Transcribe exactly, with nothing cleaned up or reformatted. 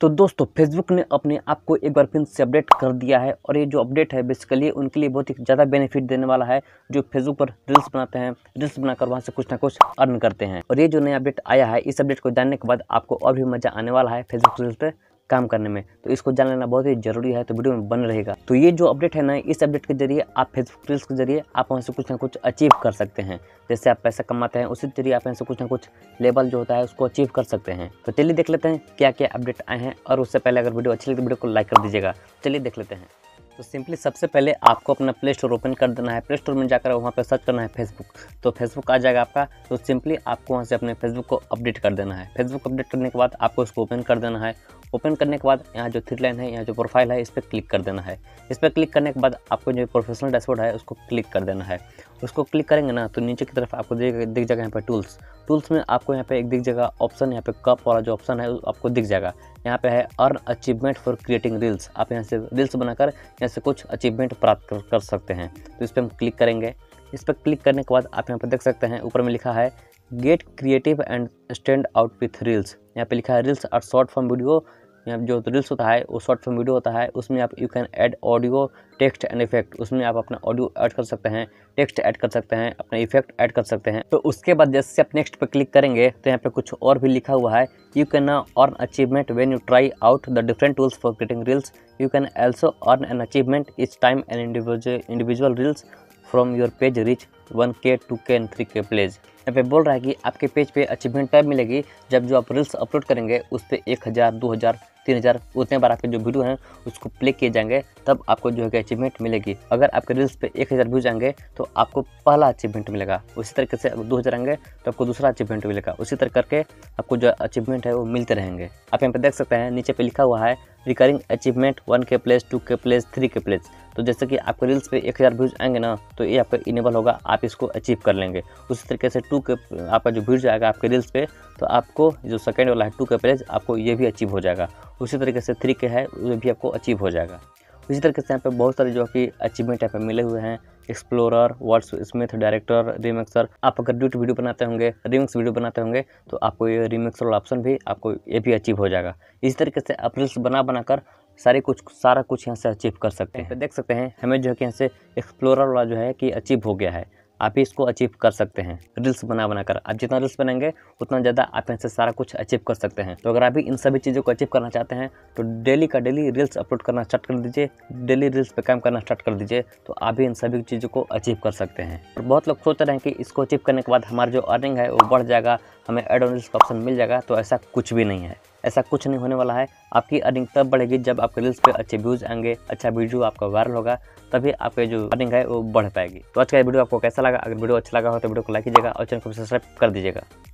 तो दोस्तों फेसबुक ने अपने आप को एक बार फिर से अपडेट कर दिया है और ये जो अपडेट है बेसिकली उनके लिए बहुत ही ज़्यादा बेनिफिट देने वाला है जो फेसबुक पर रील्स बनाते हैं। रील्स बनाकर वहाँ से कुछ ना कुछ अर्न करते हैं। और ये जो नया अपडेट आया है, इस अपडेट को जानने के बाद आपको और भी मज़ा आने वाला है फेसबुक रील्स पे काम करने में। तो इसको जान लेना बहुत ही जरूरी है, तो वीडियो में बन रहेगा। तो ये जो अपडेट है ना, इस अपडेट के जरिए आप फेसबुक रील्स के जरिए आप वहाँ से कुछ ना कुछ अचीव कर सकते हैं। जैसे आप पैसा कमाते हैं उसी जरिए आप यहाँ से कुछ ना कुछ लेवल जो होता है उसको अचीव कर सकते हैं। तो चलिए देख लेते हैं क्या क्या अपडेट आए हैं। और उससे पहले अगर वीडियो अच्छी लगे तो वीडियो को लाइक कर दीजिएगा। चलिए देख लेते हैं। तो सिंपली सबसे पहले आपको अपना प्ले स्टोर ओपन कर देना है। प्ले स्टोर में जाकर वहाँ पर सर्च करना है फेसबुक, तो फेसबुक आ जाएगा आपका। तो सिंपली आपको वहाँ से अपने फेसबुक को अपडेट कर देना है। फेसबुक अपडेट करने के बाद आपको इसको ओपन कर देना है। ओपन करने के बाद यहाँ जो थ्री लाइन है, यहाँ जो प्रोफाइल है, इस पर क्लिक कर देना है। इस पर क्लिक करने के बाद आपको जो प्रोफेशनल डैशबोर्ड है उसको क्लिक कर देना है। उसको क्लिक करेंगे ना तो नीचे की तरफ आपको दिख दिख जाएगा यहाँ पे टूल्स। टूल्स में आपको यहाँ पे एक दिख जाएगा ऑप्शन, यहाँ पे कप वाला जो ऑप्शन है आपको दिख जाएगा। यहाँ पे है earn achievement for creating reels. आप यहाँ से रील्स बनाकर यहाँ से कुछ अचीवमेंट प्राप्त कर, कर सकते हैं। तो इस पर हम क्लिक करेंगे। इस पर क्लिक करने के बाद आप यहाँ पर देख सकते हैं ऊपर में लिखा है get creative and stand out with reels. यहाँ पे लिखा है reels are short form video. यहाँ जो रील्स होता है वो शॉर्ट फॉर्म वीडियो होता है, उसमें आप you can add audio, text and effect. उसमें आप अपना ऑडियो ऐड कर सकते हैं, टेक्स्ट ऐड कर सकते हैं, अपना इफेक्ट ऐड कर सकते हैं। तो उसके बाद जैसे आप नेक्स्ट पे क्लिक करेंगे तो यहाँ पे कुछ और भी लिखा हुआ है, you can earn achievement when you try out the different tools for creating reels. You can also earn an achievement each time an individual individual reels from your page reach one K two K and three K plays. यहाँ पे बोल रहा है कि आपके page पे achievement तब मिलेगी जब जो आप रील्स अपलोड करेंगे उस पर एक हज़ार दो हज़ार तीन हज़ार उतने बार आपके जो वीडियो हैं उसको प्ले किए जाएंगे, तब आपको जो है अचीवमेंट मिलेगी। अगर आपके रील्स पे एक हज़ार व्यूज आएंगे तो आपको पहला अचीवमेंट मिलेगा। उसी तरीके से अगर दो हज़ार आएंगे तो आपको दूसरा अचीवमेंट मिलेगा। उसी तरह करके आपको जो अचीवमेंट है वो मिलते रहेंगे। आप यहाँ पे देख सकते हैं नीचे पे लिखा हुआ है recurring achievement one K plays, two K plays, three K plays. तो जैसे कि आपके रील्स पे एक हज़ार व्यूज आएंगे ना तो ये आपका इनेबल होगा, आप इसको अचीव कर लेंगे। उसी तरीके से टू के आपका जो व्यूज आएगा आपके रील्स पे तो आपको जो सेकंड वाला है टू के प्लेस आपको ये भी अचीव हो जाएगा। उसी तरीके से थ्री के है वो भी आपको अचीव हो जाएगा। इसी तरीके से यहाँ पे बहुत सारे जो कि अचीवमेंट यहाँ पे मिले हुए हैं, explorer, words smith, director, remixer. आप अगर ड्यूट वीडियो बनाते होंगे, रिमिक्स वीडियो बनाते होंगे तो आपको ये रिमिक्स वाला ऑप्शन भी आपको ये भी अचीव हो जाएगा। इसी तरीके से आप रील्स बना बनाकर सारे कुछ सारा कुछ यहाँ से अचीव कर सकते हैं। देख सकते हैं हमें जो है कि यहाँ से एक्सप्लोरर वाला जो है कि अचीव हो गया है। आप ही इसको अचीव कर सकते हैं रील्स बना बनाकर। आप जितना रील्स बनाएंगे उतना ज़्यादा आप यहाँ से सारा कुछ अचीव कर सकते हैं। तो अगर आप भी इन सभी चीज़ों को अचीव करना चाहते हैं तो डेली का डेली रील्स अपलोड करना स्टार्ट कर दीजिए, डेली रील्स पे काम करना स्टार्ट कर दीजिए, तो आप भी इन सभी चीज़ों को अचीव कर सकते हैं। और बहुत लोग सोच रहे हैं कि इसको अचीव करने के बाद हमारा जो अर्निंग है वो बढ़ जाएगा, हमें एड ऑन रील्स का ऑप्शन मिल जाएगा। तो ऐसा कुछ भी नहीं है, ऐसा कुछ नहीं होने वाला है। आपकी अर्निंग तब बढ़ेगी जब आपके रील्स पे अच्छे व्यूज़ आएंगे, अच्छा वीडियो आपका वायरल होगा, तभी आपके जो अर्निंग है वो बढ़ पाएगी। तो आज का वीडियो आपको कैसा लगा? अगर वीडियो अच्छा लगा हो तो वीडियो को लाइक कीजिएगा और चैनल को सब्सक्राइब कर दीजिएगा।